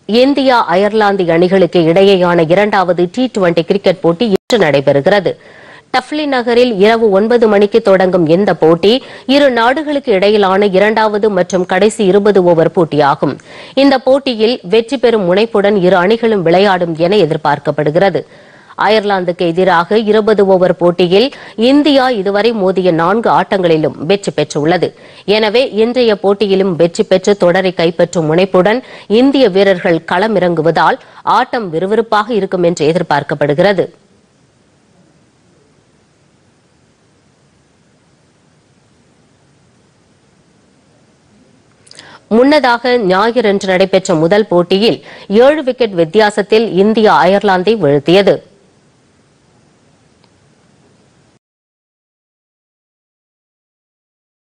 India Ireland அணிகளுக்கு இடையேயான இரண்டாவது T20 கிரிக்கெட் போட்டி இன்று நடைபெறுகிறது. டப்லின் நகரில் இரவு 9 மணிக்கு தொடங்கும் இந்த போட்டி இரு நாடுகளுக்கு இடையிலான இரண்டாவது மற்றும் கடைசி 20 ஓவர் போட்டியாகும். இந்த போட்டியில் வெற்றி பெறும் முனைப்புடன் இரு அணிகளும் விளையாடும் என எதிர்பார்க்கப்படுகிறது. அயர்லாந்துக்கு எதிராக 20 ஓவர் போட்டியில் இந்தியா இதுவரை மோதிய 4 ஆட்டங்களிலும் வெற்றி பெற்றுள்ளது. எனவே இன்றைய போட்டியிலும் வெற்றி பெற்று தொடரை கைப்பற்றும் முனைப்புடன் இந்திய வீரர்கள் களமிறங்குவதால் ஆட்டம் விறுவிறுப்பாக இருக்கும் என்று எதிர்பார்க்கப்படுகிறது. முன்னதாக ஞாயிறன்று நடைபெற்ற முதல் போட்டியில் 7 விக்கெட் வித்தியாசத்தில் இந்தியா அயர்லாந்தை வீழ்த்தியது.